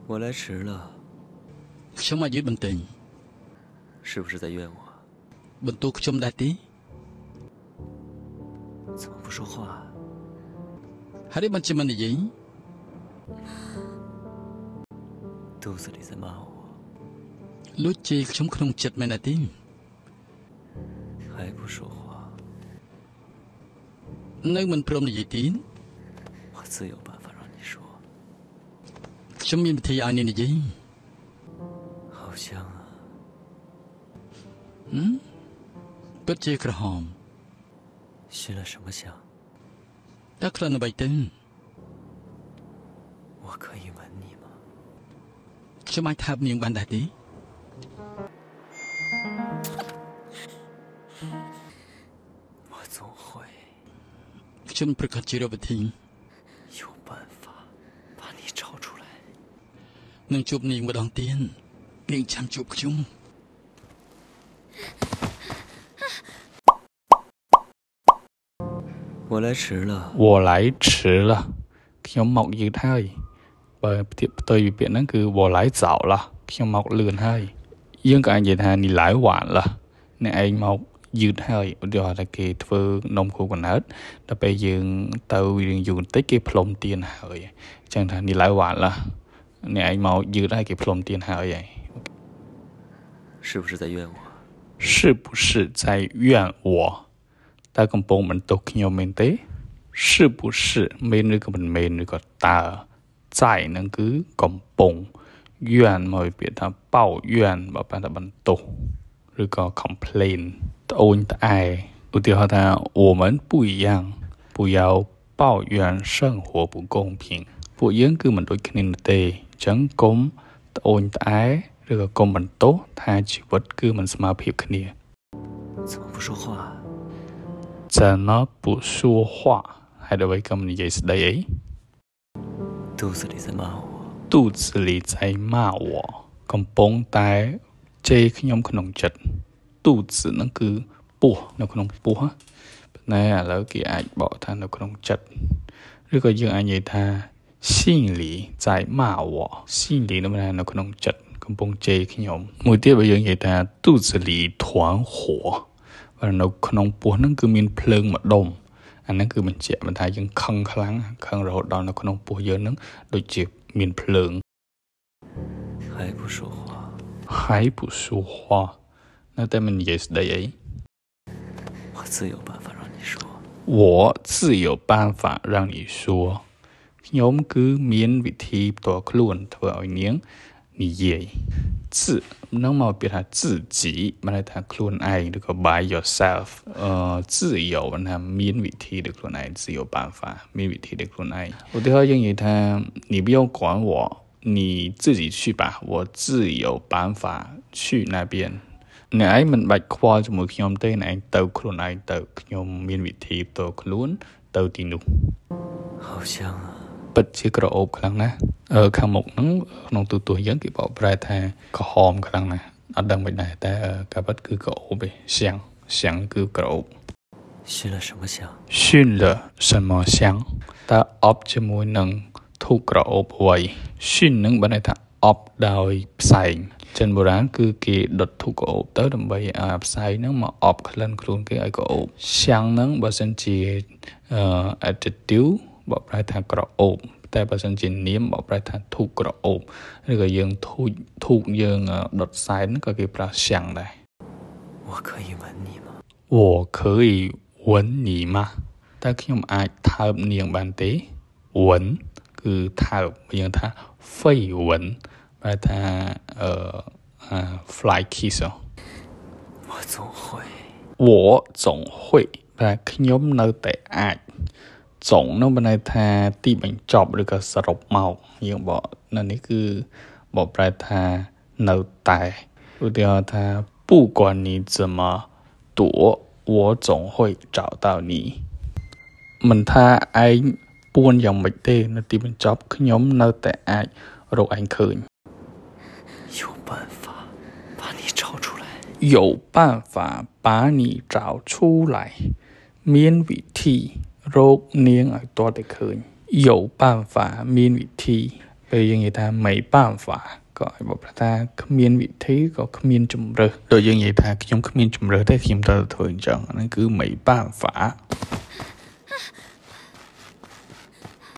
我来迟了。 ខ្ញុំមកយឺតបន្តិច是不是在怨我？ បន្ទោសខ្ញុំដែរទេ怎么不说话？ ហើយបានជាមិននិយាយ肚子里在骂我。 លួចជេរខ្ញុំក្នុងចិត្តមែនទេ还不说话？ នៅមិនព្រមនិយាយទេ我自有办法让你说。 ខ្ញុំមានវិធីឲ្យអ្នកនិយាយ好香啊！ ពិតជាក្រហម熏了什么香？ តើក្លិនអ្វីទៅ我可以吻你吗？ ខ្ញុំអាចថើបនាងបានដែរទេ我总会ខ្ញុំប្រកាសជារកវិធី有办法把你找出来。 នឹងជួបនាងម្ដងទៀតនាងចាំជួបខ្ញុំ我来迟了。 我来迟了ខ្ញុំមកយឺតហើយបើផ្ទុយពីពាក្យហ្នឹងគឺ我来早了ខ្ញុំមកលឿនហើយយើងក៏អាចនិយាយថា你来晚了អ្នកឯងមកយឺតហើយឧទាហរណ៍ថាគេធ្វើនំគូកណ្ដៅដល់ពេលយើងទៅរឿងយូរបន្តិចគេផ្លុំទៀនហើយអញ្ចឹងថា你来晚了អ្នកឯងមកយឺតហើយគេផ្លុំទៀនហើយ是不是在怨我？ 是不是在怨我តើកំពុងបន្ទោសខ្ញុំមែនទេ是不是មែនឬក៏មិនមែនឬក៏តើ在នឹងគឺកំពុង怨មកពីពាក្យថាបោ怨បើបានតែបន្ទោសឬក៏ complain ត្អូញត្អែឧទាហរណ៍ថា我们不一样不要抱怨生活不公平ពួកយើងគឺមិនដូចគ្នាទេអញ្ចឹងកុំត្អូញត្អែឬក៏កុំបន្ទោសថាជីវិតគឺមិនស្មើភាពគ្នា怎么不说话？ 怎么不说话ហើយដល់វិញក៏មិននិយាយស្ដីអី肚子里在骂我。 肚子里在骂我កំពុងតែជេរខ្ញុំក្នុងចិត្តទូចហ្នឹងគឺពោះនៅក្នុងពោះប៉ុន្តែឥឡូវគេអាចបកថានៅក្នុងចិត្តឬក៏យើងអាចនិយាយថា心里在骂我心里នៅក្នុងចិត្តកំពុងជេរខ្ញុំមួយទៀតបើយើងនិយាយថា肚子里团火បើនៅក្នុងពោះហ្នឹងគឺមានភ្លើងម្ដុំអាហ្នឹងគឺបញ្ជាក់ថាយើងខឹងខ្លាំងខឹងរហូតដល់នៅក្នុងពោះយើងហ្នឹងដូចជាមានភ្លើង还不说话？ 还不说话នៅតែមិននិយាយស្ដីអី我自有办法让你说。 我自有办法让你说ខ្ញុំគឺមានវិធីផ្ទាល់ខ្លួនធ្វើឲ្យនាងនិយាយ自នឹងមកពីថា自己មិនន័យថាខ្លួនឯងឬក៏ by yourself 自由មិនថាមានវិធីដោយខ្លួនឯង自由办法មានវិធីដោយខ្លួនឯងឧទាហរណ៍យើងនិយាយថា你不用管我你自己去吧我自有办法去那边អ្នកឯងមិនបាច់ខ្វល់ជាមួយខ្ញុំទេអ្នកឯងទៅខ្លួនឯងទៅខ្ញុំមានវិធីផ្ទាល់ខ្លួនទៅទីនោះ好香啊！ ពិតជាក្រអូបខ្លាំងណាស់ខាងមុខហ្នឹងក្នុងទូទស្សន៍យើងគេបកប្រែថាក្រហមខ្លាំងណាស់អត់ដឹងមិនដែរតែការពិតគឺក្រអូបឯង香គឺក្រអូប熏了什么香？ 熏了什么香តើអបជាមួយនឹងធូបក្រអូបអ្វី熏នឹងបានន័យថាអបដោយផ្សែងចិនបុរាណគឺគេដុតធូបក្រអូបទៅដើម្បីឲ្យផ្សែងហ្នឹងមកអបក្លិនខ្លួនគេឲ្យក្រអូប香ហ្នឹងបើសិនជាadjective បកប្រែថាក្រអូបតែបើសិនជានាមបកប្រែថាធូបក្រអូបឬក៏យើងធូបយើងដុតសែនក៏គេប្រើ香ដែរ我可以吻你吗？ 我可以吻你吗តើខ្ញុំអាចថើបនាងបានទេ吻គឺថើបយើងថា飞吻បែរថាfly kiss 我总会我总会តែខ្ញុំនៅតែអាច总នោះបានន័យថាទីបញ្ចប់ឬក៏សរុបមកយើងបកនៅនេះគឺបកប្រែថានៅតែឧទាហរណ៍ថា不管你怎么躲我总会找到你មិនថាឯងពួនយ៉ាងម៉េចទេនៅទីបញ្ចប់ខ្ញុំនៅតែអាចរកឯងឃើញ有办法把你找出来。 有办法把你找出来មានវិធីរកនាងឲ្យទាល់តែឃើញ有办法មានវិធីពេលយើងនិយាយថាไม่办法ក៏ឲ្យបកប្រែថាគ្មានវិធីក៏គ្មានជំរើសដូចយើងនិយាយថាខ្ញុំគ្មានជំរើសទេខ្ញុំត្រូវធ្វើអញ្ចឹងហ្នឹងគឺไม่办法